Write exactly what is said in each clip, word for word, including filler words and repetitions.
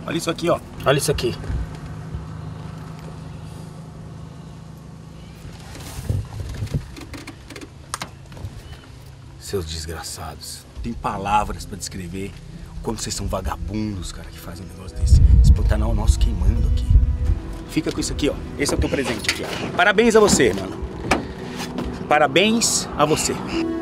Olha isso aqui, ó. Olha isso aqui. Seus desgraçados. Tem palavras pra descrever o quanto vocês são vagabundos, cara, que fazem um negócio desse. Esse Pantanal nosso queimando aqui. Fica com isso aqui, ó. Esse é o teu presente aqui, ó. Parabéns a você, mano. Parabéns a você.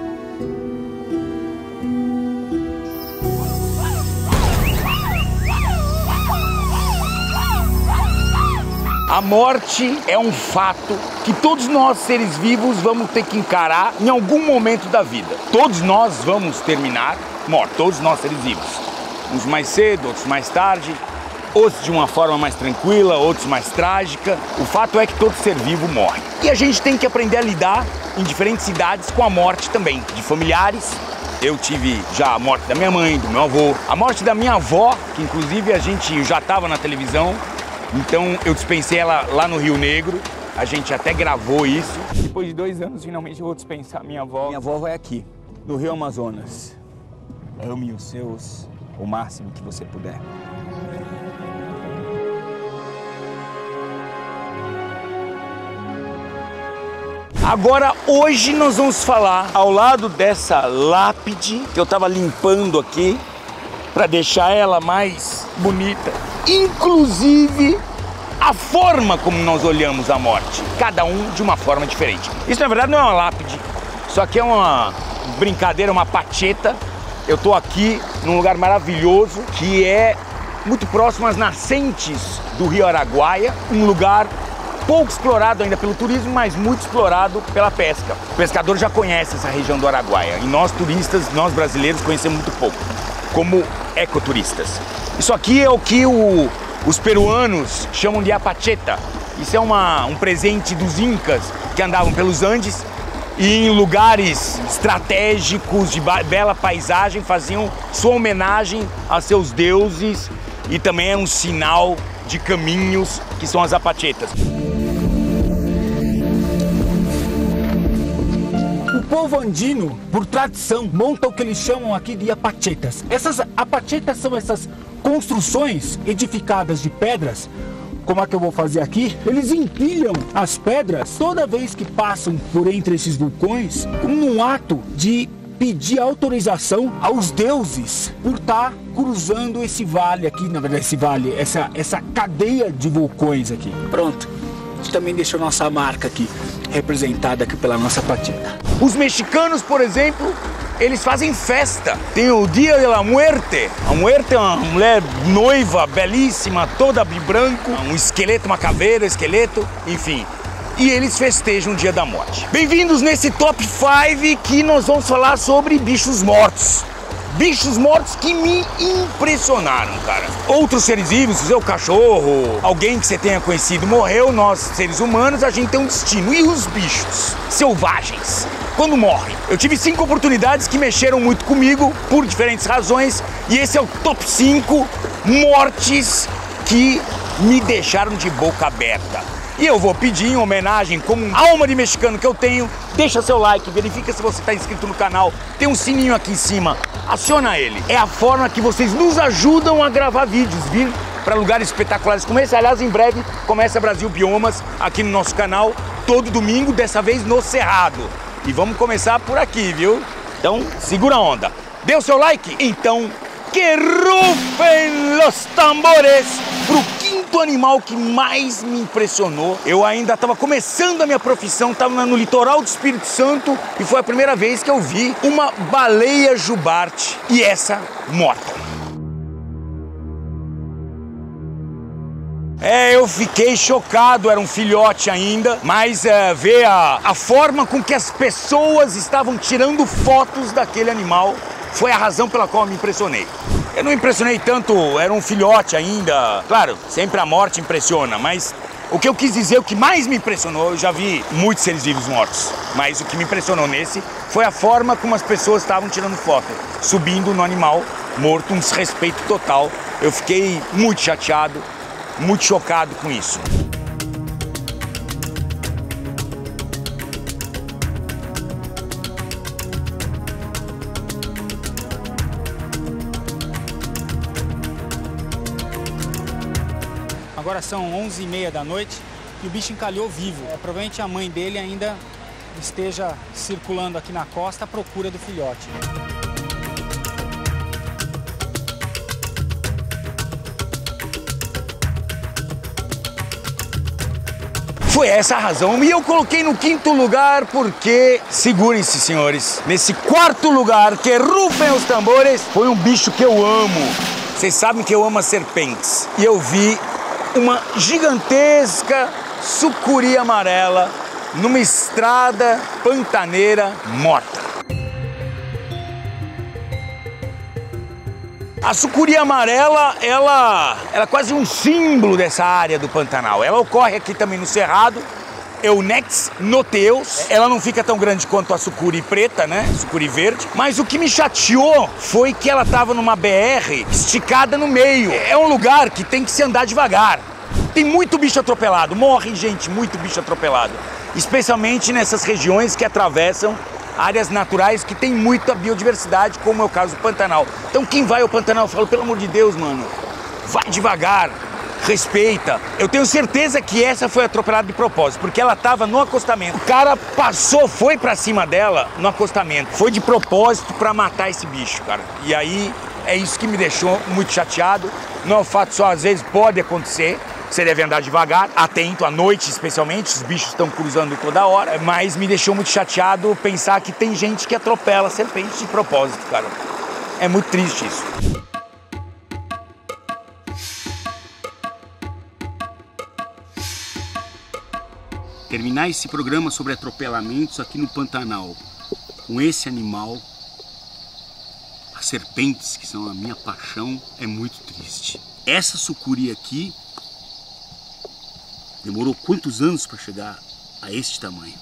A morte é um fato que todos nós, seres vivos, vamos ter que encarar em algum momento da vida. Todos nós vamos terminar mortos, todos nós, seres vivos. Uns mais cedo, outros mais tarde, outros de uma forma mais tranquila, outros mais trágica. O fato é que todo ser vivo morre. E a gente tem que aprender a lidar em diferentes idades com a morte também, de familiares. Eu tive já a morte da minha mãe, do meu avô, a morte da minha avó, que inclusive a gente já estava na televisão. Então eu dispensei ela lá no Rio Negro, a gente até gravou isso. Depois de dois anos, finalmente eu vou dispensar minha avó. Minha avó vai aqui, no Rio Amazonas. Ame os seus o máximo que você puder. Agora, hoje nós vamos falar, ao lado dessa lápide, que eu tava limpando aqui, para deixar ela mais bonita. Inclusive a forma como nós olhamos a morte, cada um de uma forma diferente. Isso na verdade não é uma lápide, isso aqui é uma brincadeira, uma pacheta. Eu tô aqui num lugar maravilhoso que é muito próximo às nascentes do Rio Araguaia, um lugar pouco explorado ainda pelo turismo, mas muito explorado pela pesca. O pescador já conhece essa região do Araguaia e nós turistas, nós brasileiros conhecemos muito pouco, como ecoturistas. Isso aqui é o que o, os peruanos chamam de apacheta. Isso é uma, um presente dos incas que andavam pelos Andes e em lugares estratégicos de bela paisagem faziam sua homenagem a seus deuses e também é um sinal de caminhos que são as apachetas. O povo andino, por tradição, monta o que eles chamam aqui de apachetas. Essas apachetas são essas construções edificadas de pedras, como a que eu vou fazer aqui. Eles empilham as pedras toda vez que passam por entre esses vulcões, num ato de pedir autorização aos deuses por estar cruzando esse vale aqui, na verdade esse vale, essa, essa cadeia de vulcões aqui. Pronto, a gente também deixou nossa marca aqui, representada aqui pela nossa pacheta. Os mexicanos, por exemplo, eles fazem festa. Tem o Dia de la Muerte. A Muerte é uma mulher noiva, belíssima, toda de branco, um esqueleto, uma caveira, esqueleto, enfim. E eles festejam o Dia da Morte. Bem-vindos nesse top cinco que nós vamos falar sobre bichos mortos. Bichos mortos que me impressionaram, cara. Outros seres vivos, seu cachorro, alguém que você tenha conhecido morreu, nós, seres humanos, a gente tem um destino. E os bichos selvagens, quando morrem? Eu tive cinco oportunidades que mexeram muito comigo, por diferentes razões, e esse é o top cinco mortes que me deixaram de boca aberta. E eu vou pedir em homenagem, como alma de mexicano que eu tenho, deixa seu like, verifica se você está inscrito no canal, tem um sininho aqui em cima, aciona ele. É a forma que vocês nos ajudam a gravar vídeos, vir para lugares espetaculares como esse. Aliás, em breve começa Brasil Biomas aqui no nosso canal, todo domingo, dessa vez no Cerrado. E vamos começar por aqui, viu? Então, segura a onda. Deu seu like? Então, que rufem los tambores pro quinto animal que mais me impressionou. Eu ainda estava começando a minha profissão, estava no litoral do Espírito Santo e foi a primeira vez que eu vi uma baleia jubarte e essa morta. É, eu fiquei chocado, era um filhote ainda, mas é, ver a, a forma com que as pessoas estavam tirando fotos daquele animal foi a razão pela qual eu me impressionei. Eu não impressionei tanto, era um filhote ainda. Claro, sempre a morte impressiona, mas o que eu quis dizer, o que mais me impressionou, eu já vi muitos seres vivos mortos, mas o que me impressionou nesse foi a forma como as pessoas estavam tirando foto, subindo no animal morto, um desrespeito total. Eu fiquei muito chateado, muito chocado com isso. Agora são onze e meia da noite e o bicho encalhou vivo. É, provavelmente a mãe dele ainda esteja circulando aqui na costa à procura do filhote. Foi essa a razão. E eu coloquei no quinto lugar porque, segurem-se, senhores, nesse quarto lugar, que rufem os tambores, foi um bicho que eu amo. Vocês sabem que eu amo as serpentes. E eu vi uma gigantesca sucuri amarela numa estrada pantaneira morta. A sucuri amarela, ela, ela é quase um símbolo dessa área do Pantanal. Ela ocorre aqui também no Cerrado, Eunex noteus. Ela não fica tão grande quanto a sucuri preta, né? Sucuri verde. Mas o que me chateou foi que ela estava numa B R esticada no meio. É um lugar que tem que se andar devagar. Tem muito bicho atropelado, morre gente, muito bicho atropelado. Especialmente nessas regiões que atravessam áreas naturais que tem muita biodiversidade, como é o caso do Pantanal. Então quem vai ao Pantanal, eu falo, pelo amor de Deus, mano, vai devagar, respeita. Eu tenho certeza que essa foi atropelada de propósito, porque ela estava no acostamento. O cara passou, foi pra cima dela no acostamento. Foi de propósito pra matar esse bicho, cara. E aí é isso que me deixou muito chateado. Não é o fato só, às vezes pode acontecer. Você deve andar devagar, atento à noite especialmente, os bichos estão cruzando toda hora, mas me deixou muito chateado pensar que tem gente que atropela serpente de propósito, cara. É muito triste isso. Terminar esse programa sobre atropelamentos aqui no Pantanal com esse animal, as serpentes, que são a minha paixão, é muito triste. Essa sucuri aqui demorou quantos anos para chegar a este tamanho?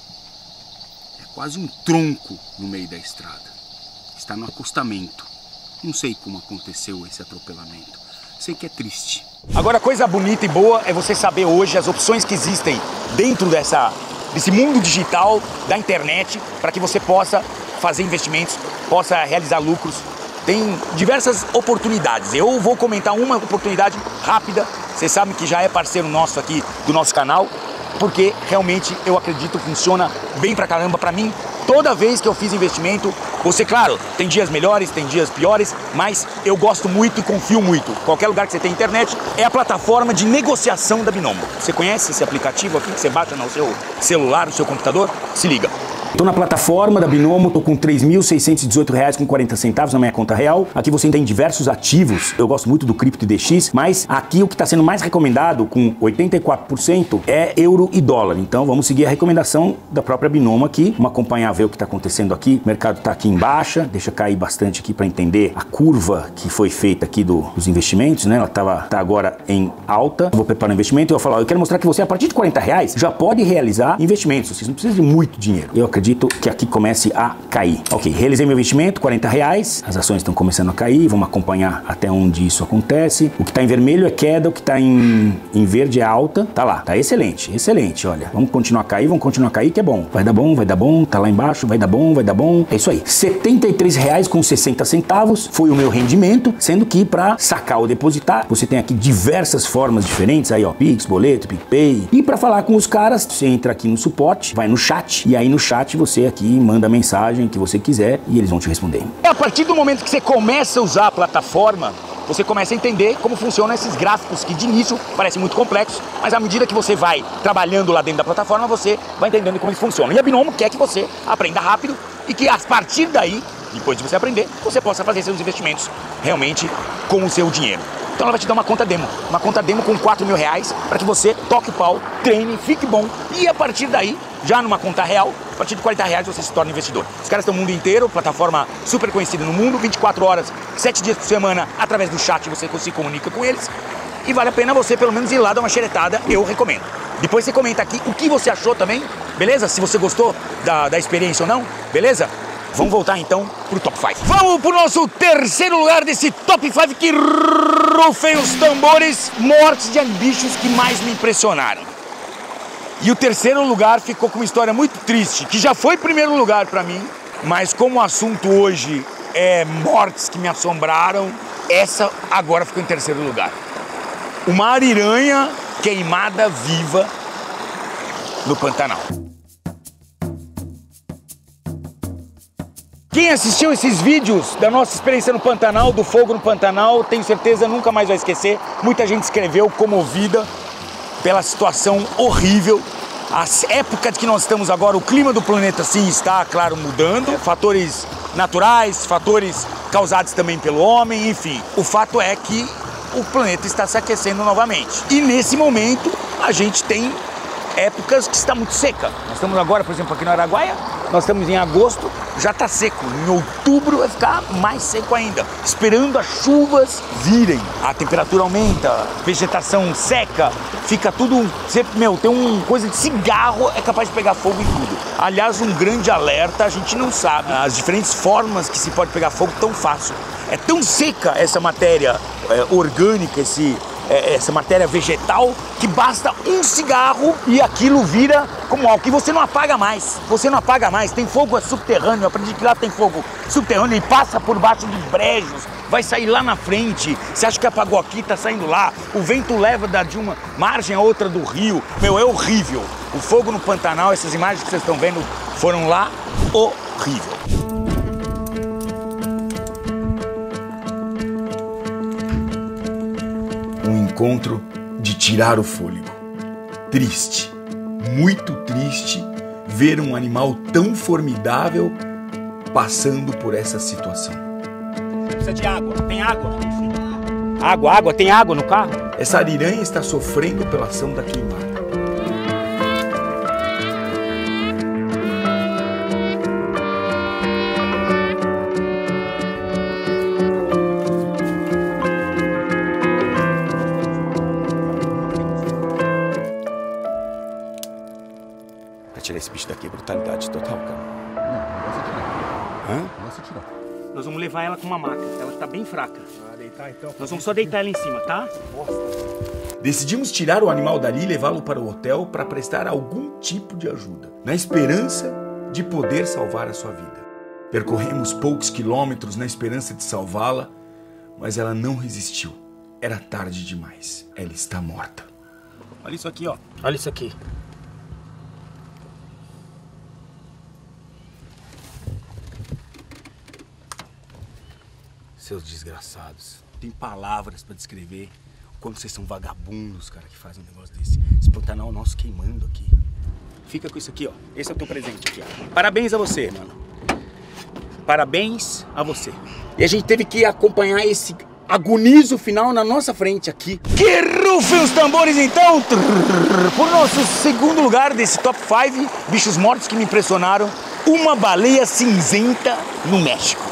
É quase um tronco no meio da estrada. Está no acostamento. Não sei como aconteceu esse atropelamento. Sei que é triste. Agora, coisa bonita e boa é você saber hoje as opções que existem dentro dessa, desse mundo digital, da internet, para que você possa fazer investimentos, possa realizar lucros. Tem diversas oportunidades. Eu vou comentar uma oportunidade rápida. Vocês sabem que já é parceiro nosso aqui do nosso canal, porque realmente eu acredito que funciona bem pra caramba pra mim. Toda vez que eu fiz investimento, você, claro, tem dias melhores, tem dias piores, mas eu gosto muito e confio muito. Qualquer lugar que você tem internet, é a plataforma de negociação da Binomo. Você conhece esse aplicativo aqui que você baixa no seu celular, no seu computador? Se liga. Estou na plataforma da Binomo, estou com três mil seiscentos e dezoito reais com quarenta centavos na minha conta real. Aqui você tem diversos ativos, eu gosto muito do Cripto D X, mas aqui o que está sendo mais recomendado, com oitenta e quatro por cento, é euro e dólar. Então vamos seguir a recomendação da própria Binomo aqui, vamos acompanhar, ver o que está acontecendo aqui. O mercado está aqui em baixa, deixa cair bastante aqui para entender a curva que foi feita aqui do, dos investimentos, né? Ela estava tá agora em alta. Vou preparar um investimento e eu vou falar, eu quero mostrar que você, a partir de quarenta reais, já pode realizar investimentos. Vocês não precisam de muito dinheiro. Eu acredito acredito que aqui comece a cair. Ok, realizei meu investimento, quarenta reais, as ações estão começando a cair, vamos acompanhar até onde isso acontece. O que está em vermelho é queda, o que está em, em verde é alta, tá lá, tá excelente, excelente, olha, vamos continuar a cair, vamos continuar a cair que é bom, vai dar bom, vai dar bom, tá lá embaixo, vai dar bom, vai dar bom, é isso aí. setenta e três reais com sessenta centavos foi o meu rendimento, sendo que para sacar ou depositar, você tem aqui diversas formas diferentes, aí ó, Pix, boleto, PicPay, e para falar com os caras, você entra aqui no suporte, vai no chat, e aí no chat você aqui manda a mensagem que você quiser e eles vão te responder. A partir do momento que você começa a usar a plataforma, você começa a entender como funcionam esses gráficos que de início parecem muito complexos, mas à medida que você vai trabalhando lá dentro da plataforma, você vai entendendo como eles funcionam. E a Binomo quer que você aprenda rápido e que a partir daí, depois de você aprender, você possa fazer seus investimentos realmente com o seu dinheiro. Então ela vai te dar uma conta demo, uma conta demo com quatro mil reais para que você toque o pau, treine, fique bom e a partir daí, já numa conta real, a partir de quarenta reais você se torna investidor. Os caras estão no mundo inteiro, plataforma super conhecida no mundo, vinte e quatro horas, sete dias por semana, através do chat você se comunica com eles e vale a pena você pelo menos ir lá dar uma xeretada, eu recomendo. Depois você comenta aqui o que você achou também, beleza? Se você gostou da, da experiência ou não, beleza? Vamos voltar então pro top cinco. Vamos pro nosso terceiro lugar desse top cinco que rufem os tambores, mortes de bichos que mais me impressionaram. E o terceiro lugar ficou com uma história muito triste, que já foi primeiro lugar pra mim, mas como o assunto hoje é mortes que me assombraram, essa agora ficou em terceiro lugar. Uma ariranha queimada viva no Pantanal. Quem assistiu esses vídeos da nossa experiência no Pantanal, do fogo no Pantanal, tenho certeza nunca mais vai esquecer. Muita gente escreveu comovida pela situação horrível. As épocas que nós estamos agora, o clima do planeta sim está, claro, mudando. Fatores naturais, fatores causados também pelo homem, enfim. O fato é que o planeta está se aquecendo novamente. E nesse momento a gente tem épocas que está muito seca. Nós estamos agora, por exemplo, aqui no Araguaia, nós estamos em agosto, já está seco. Em outubro vai ficar mais seco ainda, esperando as chuvas virem. A temperatura aumenta, a vegetação seca, fica tudo... Sempre, meu, tem uma coisa de cigarro, é capaz de pegar fogo em tudo. Aliás, um grande alerta, a gente não sabe as diferentes formas que se pode pegar fogo tão fácil. É tão seca essa matéria é, orgânica, esse... essa matéria vegetal, que basta um cigarro e aquilo vira como algo que você não apaga mais. Você não apaga mais, tem fogo subterrâneo, eu aprendi que lá tem fogo subterrâneo e passa por baixo de brejos, vai sair lá na frente. Você acha que apagou aqui, tá saindo lá, o vento leva de uma margem a outra do rio. Meu, é horrível. O fogo no Pantanal, essas imagens que vocês estão vendo foram lá, horrível. Um encontro de tirar o fôlego. Triste, muito triste ver um animal tão formidável passando por essa situação. Precisa de água, tem água? Água, água, tem água no carro? Essa ariranha está sofrendo pela ação da queimada. Tirar esse bicho daqui é brutalidade total, cara. Não, não vai se tirar. Hã? Não vai se tirar. Nós vamos levar ela com uma maca, ela tá bem fraca. Ah, deitar então. Nós vamos só deitar ela em cima, tá? Decidimos tirar o animal dali e levá-lo para o hotel para prestar algum tipo de ajuda, na esperança de poder salvar a sua vida. Percorremos poucos quilômetros na esperança de salvá-la, mas ela não resistiu. Era tarde demais. Ela está morta. Olha isso aqui, ó. Olha isso aqui. Seus desgraçados. Tem palavras para descrever o quanto vocês são vagabundos, cara, que fazem um negócio desse. Esse Pantanal nosso queimando aqui. Fica com isso aqui, ó. Esse é o teu presente aqui, ó. Parabéns a você, mano. Parabéns a você. E a gente teve que acompanhar esse agonizo final na nossa frente aqui. Que rufem os tambores, então! Por nosso segundo lugar desse top cinco bichos mortos que me impressionaram, uma baleia cinzenta no México.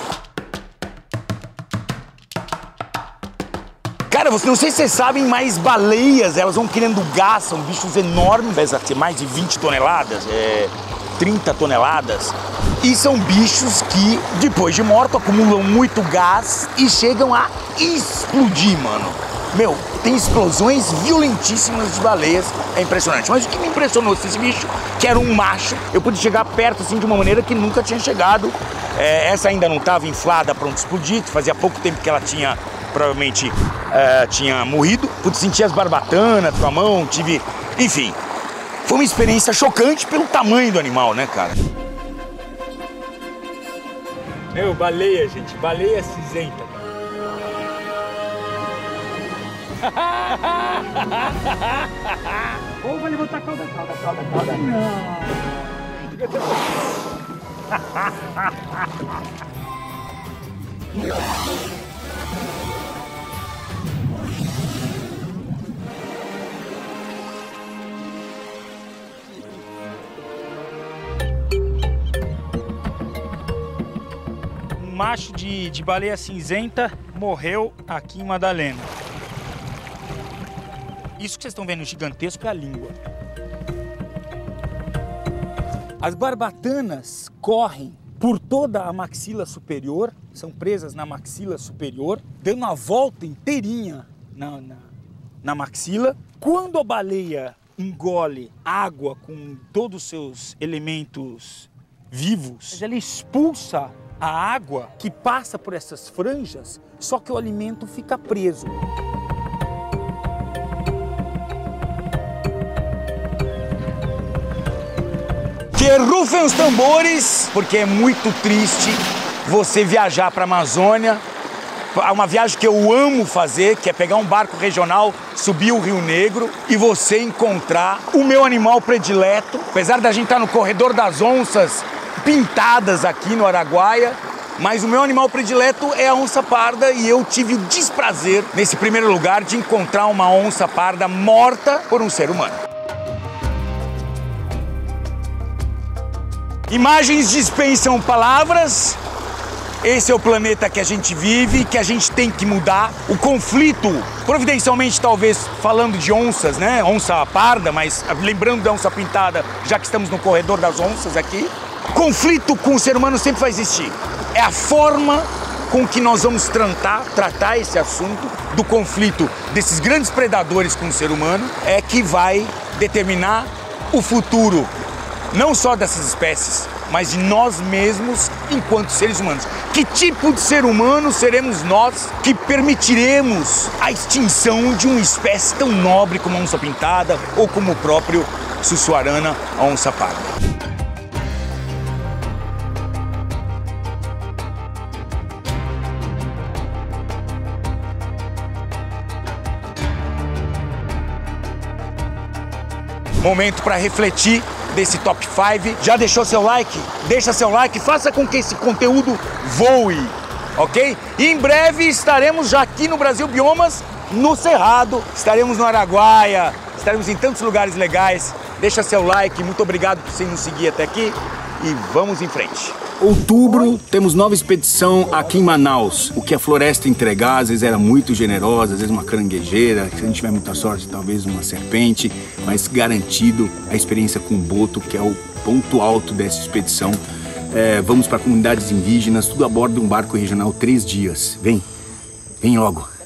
Cara, não sei se vocês sabem, mas baleias, elas vão querendo gás, são bichos enormes, pesa mais de vinte toneladas, é, trinta toneladas. E são bichos que, depois de morto, acumulam muito gás e chegam a explodir, mano. Meu, tem explosões violentíssimas de baleias, é impressionante. Mas o que me impressionou esse bicho, que era um macho, eu pude chegar perto assim de uma maneira que nunca tinha chegado. É, essa ainda não estava inflada, pronto explodir, fazia pouco tempo que ela tinha... provavelmente uh, tinha morrido. Pude sentir as barbatanas com a mão, tive... Enfim, foi uma experiência chocante pelo tamanho do animal, né, cara? Meu, baleia, gente. Baleia cinzenta. Ou vai levantar a cauda, cauda, cauda, cauda. Não. Macho de, de baleia cinzenta morreu aqui em Madalena. Isso que vocês estão vendo gigantesco é a língua. As barbatanas correm por toda a maxila superior, são presas na maxila superior, dando a volta inteirinha na, na, na maxila. Quando a baleia engole água com todos os seus elementos vivos, ela expulsa a água que passa por essas franjas, só que o alimento fica preso. E rufem os tambores, porque é muito triste você viajar para a Amazônia. Uma viagem que eu amo fazer, que é pegar um barco regional, subir o Rio Negro e você encontrar o meu animal predileto. Apesar da gente estar no corredor das onças pintadas aqui no Araguaia, mas o meu animal predileto é a onça parda e eu tive o desprazer, nesse primeiro lugar, de encontrar uma onça parda morta por um ser humano. Imagens dispensam palavras. Esse é o planeta que a gente vive, que a gente tem que mudar. O conflito, providencialmente talvez falando de onças, né? Onça parda, mas lembrando da onça pintada, já que estamos no corredor das onças aqui. Conflito com o ser humano sempre vai existir. É a forma com que nós vamos tratar, tratar esse assunto do conflito desses grandes predadores com o ser humano é que vai determinar o futuro, não só dessas espécies, mas de nós mesmos enquanto seres humanos. Que tipo de ser humano seremos nós que permitiremos a extinção de uma espécie tão nobre como a onça pintada ou como o próprio Sussuarana, a onça parda? Momento para refletir desse top cinco. Já deixou seu like? Deixa seu like, faça com que esse conteúdo voe, ok? E em breve estaremos já aqui no Brasil Biomas, no Cerrado, estaremos no Araguaia, estaremos em tantos lugares legais. Deixa seu like, muito obrigado por você nos seguir até aqui e vamos em frente. Outubro, temos nova expedição aqui em Manaus. O que a floresta entregar, às vezes era muito generosa, às vezes uma caranguejeira, se a gente tiver muita sorte, talvez uma serpente, mas garantido a experiência com o boto, que é o ponto alto dessa expedição. É, vamos para comunidades indígenas, tudo a bordo de um barco regional, três dias. Vem, vem logo.